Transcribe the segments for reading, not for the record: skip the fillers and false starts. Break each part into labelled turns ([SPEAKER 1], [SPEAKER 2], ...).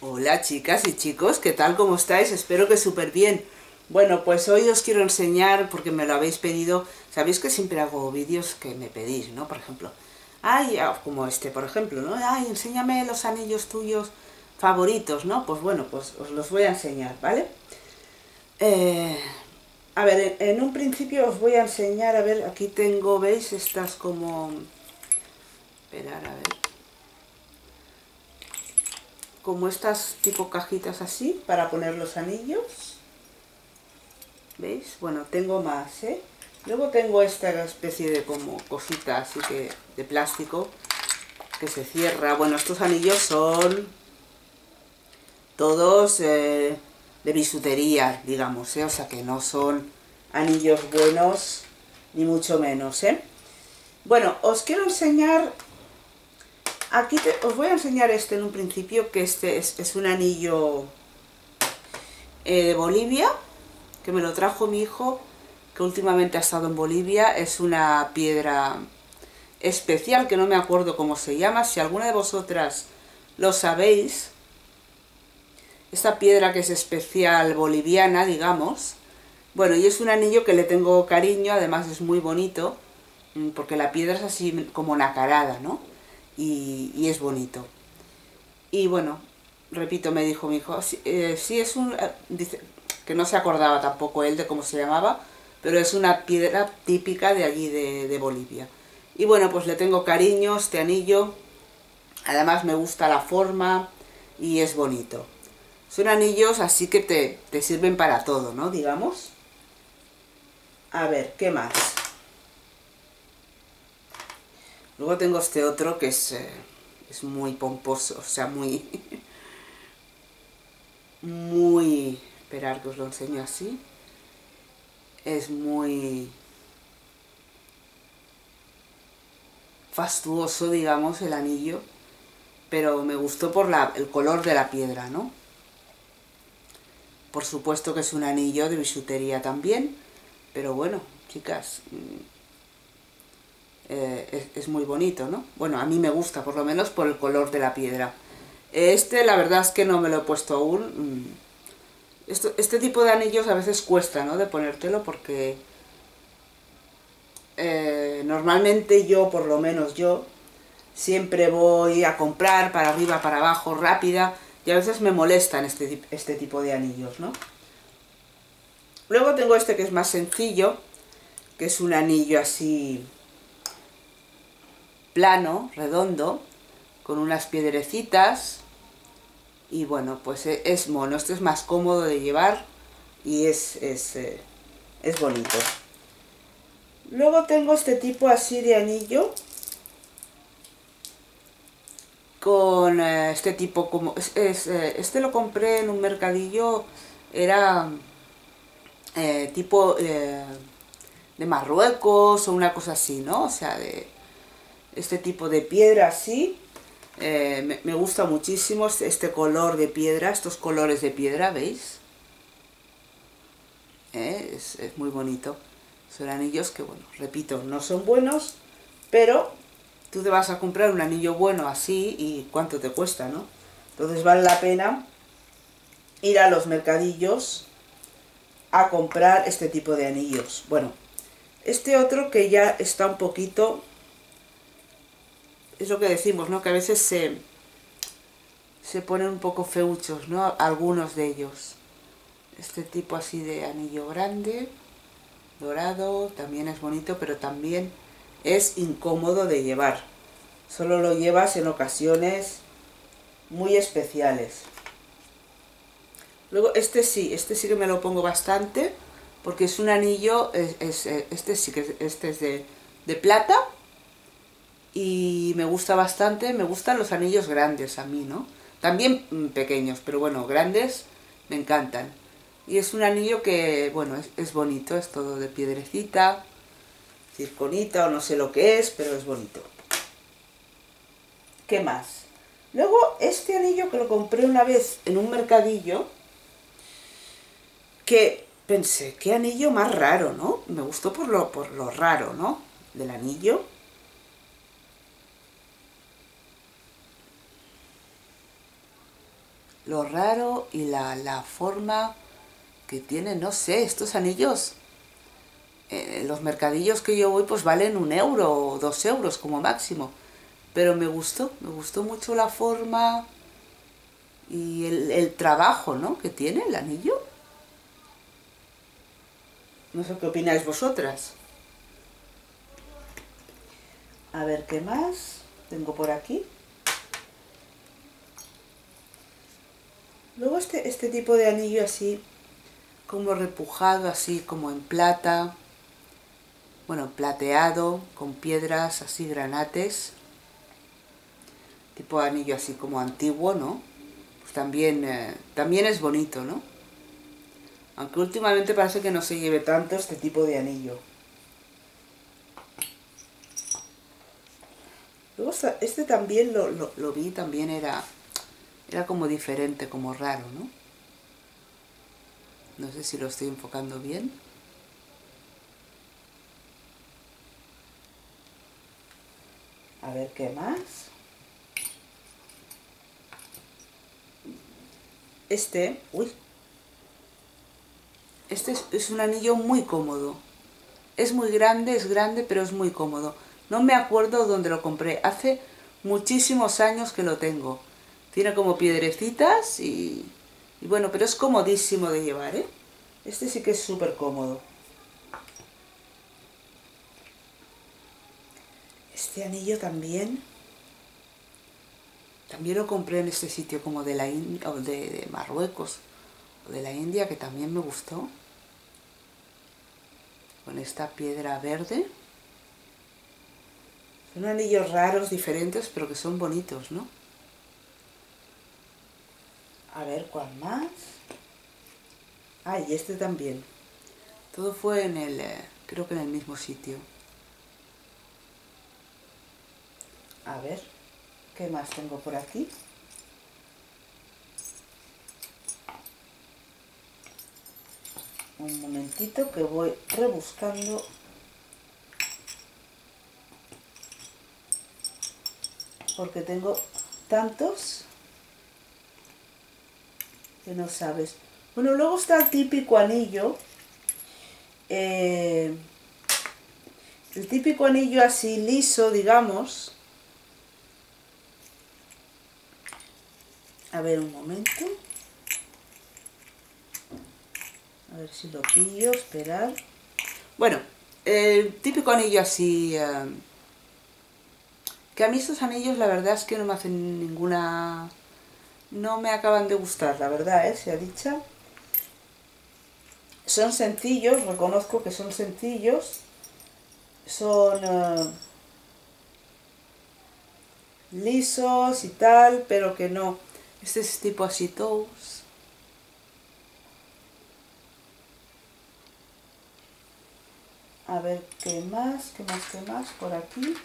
[SPEAKER 1] Hola chicas y chicos, ¿qué tal? ¿Cómo estáis? Espero que súper bien. Bueno, pues hoy os quiero enseñar, porque me lo habéis pedido, sabéis que siempre hago vídeos que me pedís, ¿no? Por ejemplo, ay, como este, por ejemplo, ¿no? Ay, enséñame los anillos tuyos favoritos, ¿no? Pues bueno, pues os los voy a enseñar, ¿vale? Eh, a ver, en un principio os voy a enseñar, a ver, aquí tengo, ¿veis? Estas como... Esperar, a ver... Como estas tipo cajitas así, para poner los anillos. ¿Veis? Bueno, tengo más, ¿eh? Luego tengo esta especie de como cosita así que de plástico que se cierra. Bueno, estos anillos son todos de bisutería, digamos, ¿eh? O sea que no son anillos buenos, ni mucho menos, ¿eh? Bueno, os quiero enseñar... Aquí os voy a enseñar este en un principio, que este es un anillo de Bolivia, que me lo trajo mi hijo, que últimamente ha estado en Bolivia. Es una piedra especial que no me acuerdo cómo se llama. Si alguna de vosotras lo sabéis, esta piedra que es especial boliviana, digamos. Bueno, y es un anillo que le tengo cariño, además es muy bonito, porque la piedra es así como nacarada, ¿no? Y es bonito. Y bueno, repito, me dijo mi hijo, sí es un... dice que no se acordaba tampoco él de cómo se llamaba, pero es una piedra típica de allí de Bolivia. Y bueno, pues le tengo cariño, este anillo, además me gusta la forma y es bonito. Son anillos así que te sirven para todo, ¿no? Digamos. A ver, ¿qué más? Luego tengo este otro que es muy pomposo, o sea, muy... muy... Esperar que os lo enseño así. Es muy fastuoso, digamos, el anillo, pero me gustó por el color de la piedra, ¿no? Por supuesto que es un anillo de bisutería también, pero bueno, chicas, es muy bonito, ¿no? Bueno, a mí me gusta, por lo menos por el color de la piedra. Este, la verdad es que no me lo he puesto aún. Este tipo de anillos a veces cuesta, ¿no? De ponértelo porque normalmente yo, por lo menos yo, siempre voy a comprar para arriba, para abajo, rápida, y a veces me molestan este tipo de anillos, ¿no? Luego tengo este que es más sencillo, que es un anillo así plano, redondo, con unas piedrecitas, y bueno, pues es mono. Este es más cómodo de llevar y es bonito. Luego tengo este tipo así de anillo, con este tipo como... este lo compré en un mercadillo, era tipo de Marruecos o una cosa así, ¿no? O sea, de este tipo de piedra así. Me gusta muchísimo este color de piedra, estos colores de piedra, ¿veis? Es muy bonito. Son anillos que, bueno, repito, no son buenos, pero tú te vas a comprar un anillo bueno así y ¿cuánto te cuesta, no? Entonces vale la pena ir a los mercadillos a comprar este tipo de anillos. Bueno, este otro que ya está un poquito... Es lo que decimos, ¿no? Que a veces se ponen un poco feuchos, ¿no? Algunos de ellos. Este tipo así de anillo grande, dorado, también es bonito, pero también es incómodo de llevar. Solo lo llevas en ocasiones muy especiales. Luego este sí que me lo pongo bastante, porque es un anillo, este sí que este es de plata, y me gusta bastante. Me gustan los anillos grandes a mí, ¿no? También pequeños, pero bueno, grandes me encantan. Y es un anillo que, bueno, es bonito, es todo de piedrecita, circonita o no sé lo que es, pero es bonito. ¿Qué más? Luego, este anillo que lo compré una vez en un mercadillo, que pensé, qué anillo más raro, ¿no? Me gustó por lo raro, ¿no? Del anillo. lo raro y la forma que tienen, no sé, estos anillos. En los mercadillos que yo voy pues valen 1 euro o 2 euros como máximo. Pero me gustó mucho la forma y el trabajo, ¿no?, que tiene el anillo. No sé qué opináis vosotras. A ver, ¿qué más tengo por aquí? Luego este tipo de anillo así, como repujado, así como en plata. Bueno, plateado, con piedras así, granates. Tipo anillo así como antiguo, ¿no? Pues también es bonito, ¿no? Aunque últimamente parece que no se lleve tanto este tipo de anillo. Luego este también lo vi, también era como diferente, como raro, ¿no? No sé si lo estoy enfocando bien. A ver qué más. Uy. Este es un anillo muy cómodo. Es grande, pero es muy cómodo. No me acuerdo dónde lo compré. Hace muchísimos años que lo tengo. Tiene como piedrecitas y bueno, pero es comodísimo de llevar, ¿eh? Este sí que es súper cómodo. Este anillo también lo compré en este sitio como de la India, o de Marruecos, o de la India, que también me gustó. Con esta piedra verde. Son anillos raros, diferentes, pero que son bonitos, ¿no? A ver, ¿cuál más? Ah, y este también. Todo fue creo que en el mismo sitio. A ver, ¿qué más tengo por aquí? Un momentito que voy rebuscando. Porque tengo tantos que no sabes. Bueno, luego está el típico anillo. El típico anillo así liso, digamos. A ver, un momento. A ver si lo pillo, esperar. Bueno, el típico anillo así... que a mí estos anillos la verdad es que no me hacen ninguna... No me acaban de gustar, la verdad, sea dicha. Son sencillos, reconozco que son sencillos. Son lisos y tal, pero que no. Este es tipo así toes. A ver, ¿qué más por aquí?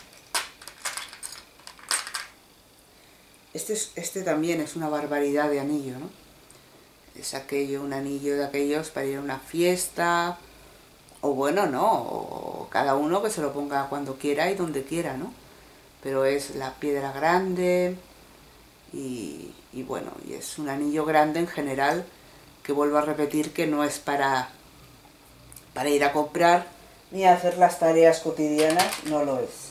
[SPEAKER 1] Este también es una barbaridad de anillo, ¿no? Es un anillo de aquellos para ir a una fiesta, o bueno, no, o cada uno que se lo ponga cuando quiera y donde quiera, ¿no? Pero es la piedra grande y bueno, y es un anillo grande en general, que vuelvo a repetir que no es para ir a comprar ni a hacer las tareas cotidianas, no lo es.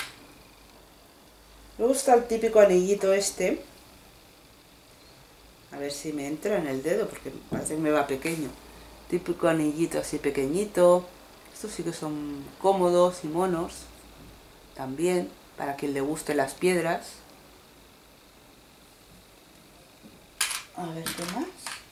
[SPEAKER 1] Luego está el típico anillito este. A ver si me entra en el dedo, porque parece que me va pequeño. Típico anillito así pequeñito. Estos sí que son cómodos y monos. También, para quien le guste las piedras. A ver, ¿qué más?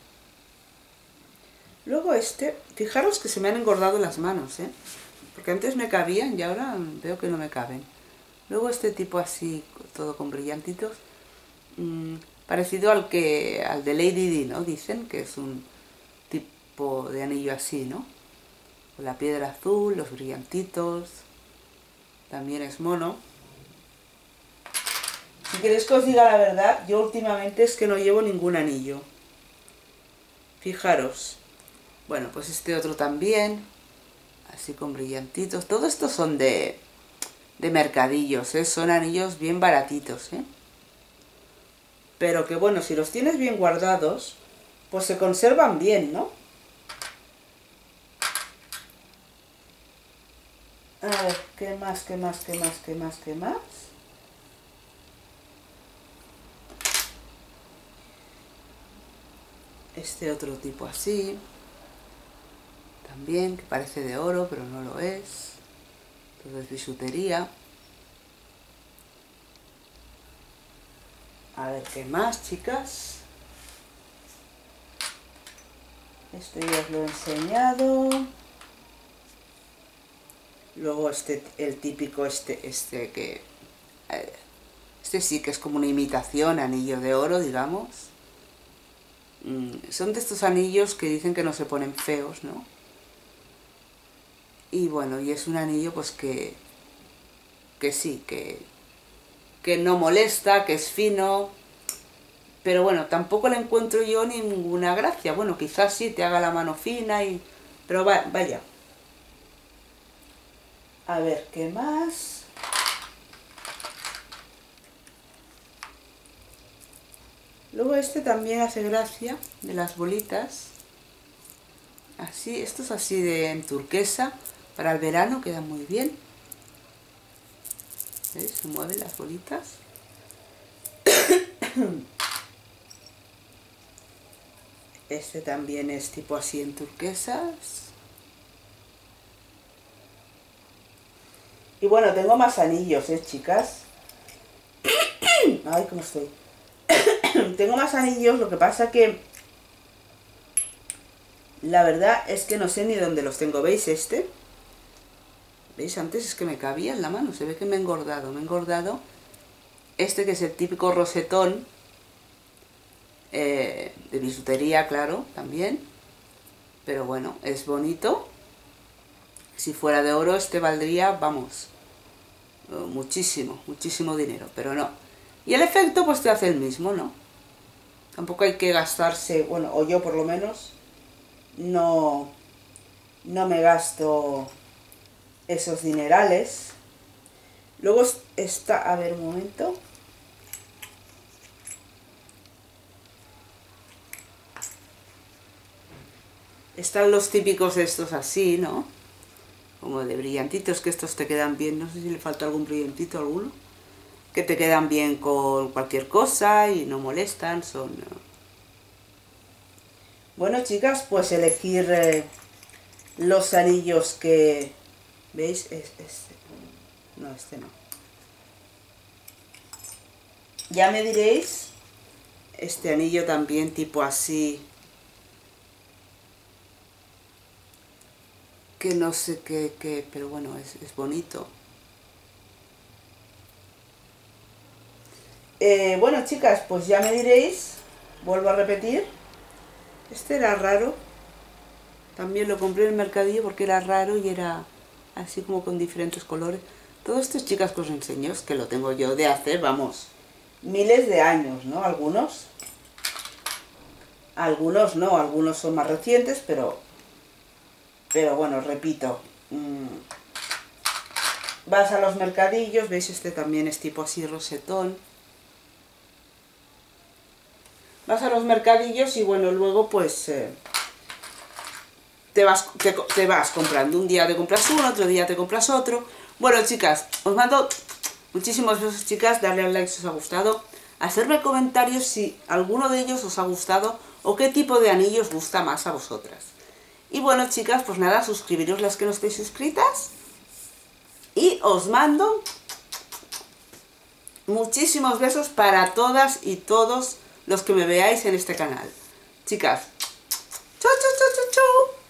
[SPEAKER 1] Luego fijaros que se me han engordado las manos, ¿eh? Porque antes me cabían y ahora veo que no me caben. Luego este tipo así, todo con brillantitos. Parecido al de Lady Di, ¿no? Dicen que es un tipo de anillo así, ¿no? Con la piedra azul, los brillantitos. También es mono. Si queréis que os diga la verdad, yo últimamente es que no llevo ningún anillo. Fijaros. Bueno, pues este otro también. Así con brillantitos. Todos estos son de mercadillos, ¿eh? Son anillos bien baratitos, ¿eh? pero que bueno, si los tienes bien guardados, pues se conservan bien, ¿no? A ver, ¿qué más, qué más, qué más, qué más, qué más? Este otro tipo así, también, que parece de oro, pero no lo es. Todo es bisutería. A ver, ¿qué más, chicas? Esto ya os lo he enseñado. Luego el típico que... Este sí que es como una imitación, anillo de oro, digamos. Son de estos anillos que dicen que no se ponen feos, ¿no? Y bueno, y es un anillo pues que sí, que no molesta, que es fino, pero bueno, tampoco le encuentro yo ninguna gracia. Bueno, quizás sí te haga la mano fina, pero vaya. A ver, ¿qué más? Luego este también hace gracia, de las bolitas. Así, esto es así en turquesa, para el verano queda muy bien. ¿Veis? Se mueven las bolitas. Este también es tipo así en turquesas. Y bueno, tengo más anillos, chicas. Ay, ¿cómo estoy? Tengo más anillos, lo que pasa que... La verdad es que no sé ni dónde los tengo. ¿Veis este? ¿Veis? Antes es que me cabía en la mano. Se ve que me he engordado. Me he engordado. Este que es el típico rosetón. De bisutería, claro, también. Pero bueno, es bonito. Si fuera de oro, este valdría, vamos, muchísimo, muchísimo dinero. Pero no. Y el efecto pues te hace el mismo, ¿no? Tampoco hay que gastarse, bueno, o yo por lo menos, no me gasto esos dinerales. Luego está, a ver un momento. Están los típicos estos así, ¿no? Como de brillantitos, que estos te quedan bien. No sé si le falta algún brillantito alguno. Que te quedan bien con cualquier cosa y no molestan, son... Bueno, chicas, pues elegir los anillos que... ¿Veis? Este. No, este no. Ya me diréis, este anillo también tipo así, que no sé qué, pero bueno, es bonito. Bueno, chicas, pues ya me diréis, vuelvo a repetir, este era raro, también lo compré en el mercadillo porque era raro y era así como con diferentes colores. Todo esto, chicas, que os enseño, es que lo tengo yo de hacer, vamos, miles de años, ¿no? Algunos no, algunos son más recientes, pero bueno, repito, vas a los mercadillos, veis, este también es tipo así rosetón. Vas a los mercadillos y bueno, luego pues te vas comprando. Un día te compras uno, otro día te compras otro. Bueno, chicas, os mando muchísimos besos, chicas. Darle al like si os ha gustado. Hacerme comentarios si alguno de ellos os ha gustado o qué tipo de anillo os gusta más a vosotras. Y bueno, chicas, pues nada, suscribiros las que no estéis suscritas. Y os mando muchísimos besos para todas y todos los que me veáis en este canal. Chicas, chau, chau, chau, chau, chau.